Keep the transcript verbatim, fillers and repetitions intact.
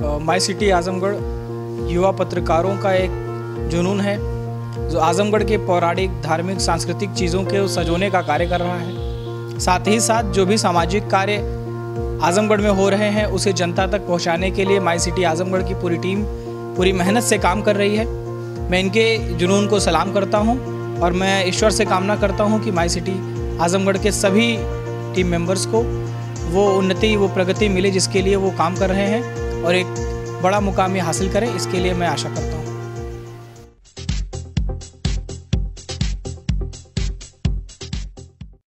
My city Azamgarh युवा पत्रकारों का एक जुनून है जो आजमगढ़ के पौराणिक, धार्मिक, सांस्कृतिक चीज़ों के सजोने का कार्य कर रहा है। साथ ही साथ जो भी सामाजिक कार्य आजमगढ़ में हो रहे हैं उसे जनता तक पहुंचाने के लिए माई सिटी आजमगढ़ की पूरी टीम पूरी मेहनत से काम कर रही है। मैं इनके जुनून को सलाम करता हूं और मैं ईश्वर से कामना करता हूं कि माई सिटी आजमगढ़ के सभी टीम मेंबर्स को वो उन्नति, वो प्रगति मिले जिसके लिए वो काम कर रहे हैं और एक बड़ा मुकाम ये हासिल करें, इसके लिए मैं आशा करता हूँ।